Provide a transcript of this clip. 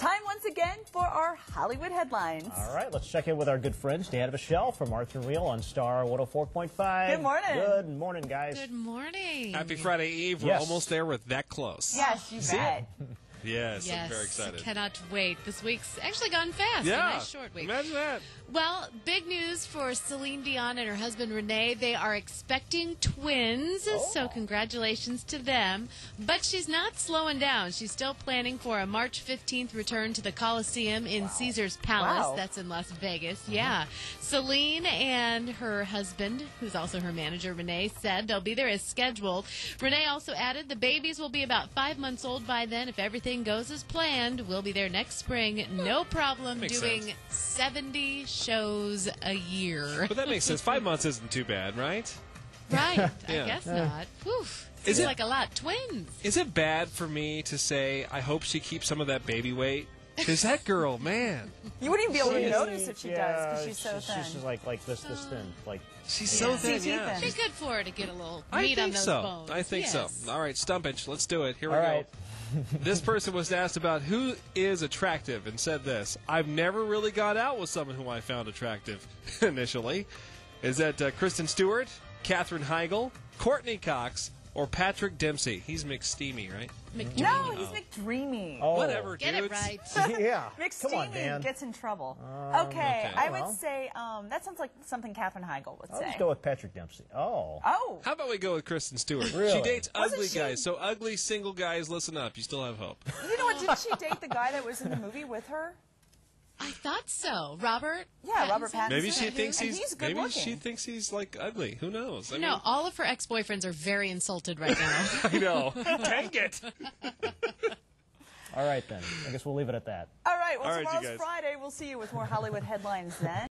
Time once again for our Hollywood headlines. All right, let's check in with our good friend, Stan Michelle from Arthur Real on Star 104.5. Good morning. Good morning, guys. Good morning. Happy Friday Eve. We're almost there. We're that close. Yes, you bet. Yes, I'm very excited. Cannot wait. This week's actually gone fast. Yeah, A nice short week. Imagine that. Well, big news for Celine Dion and her husband Renee. They are expecting twins, so congratulations to them. But she's not slowing down. She's still planning for a March 15th return to the Coliseum in Caesar's Palace. Wow. That's in Las Vegas. Yeah. Celine and her husband, who's also her manager, Renee, said they'll be there as scheduled. Renee also added the babies will be about 5 months old by then. If everything goes as planned, we'll be there next spring. No problem doing 70 shows a year. But that makes sense. 5 months isn't too bad, right? Right. Yeah. I guess not. Whew. Is Seems it- like a lot. Twins. Is it bad for me to say I hope she keeps some of that baby weight? Because that girl, man, You wouldn't even be able to She- notice if she does because she's so thin. She's like this thin. Like she's so thin. CT Yeah. thin. It's good for her to get a little I meat on think those so. bones. I think Yes. so. All right, stumpage. Let's do it. Here we All go. right. This person was asked about who is attractive and said this: I've never really got out with someone who I found attractive initially. Is that Kristen Stewart, Katherine Heigl, Courtney Cox, or Patrick Dempsey? He's McSteamy, right? No, he's McDreamy. Oh. Whatever, Get dudes. it right. Yeah. Come on, McSteamy Dan. gets in trouble. Okay, okay. I Well. would say that sounds like something Katherine Heigl would I'll say. just go with Patrick Dempsey. Oh. Oh, How about we go with Kristen Stewart? Really? She dates Wasn't ugly she- guys. So ugly single guys, listen up. You still have hope. you know what? Didn't she date the guy that was in the movie with her? I thought so. Robert? Yeah, Robert Pattinson. Maybe she thinks And he's he's good maybe looking. she thinks he's like ugly. Who knows? I No, all of her ex-boyfriends are very insulted right now. I know. Dang it. All right then. I guess we'll leave it at that. All right, well, All right, you tomorrow's guys. Friday. We'll see you with more Hollywood headlines then.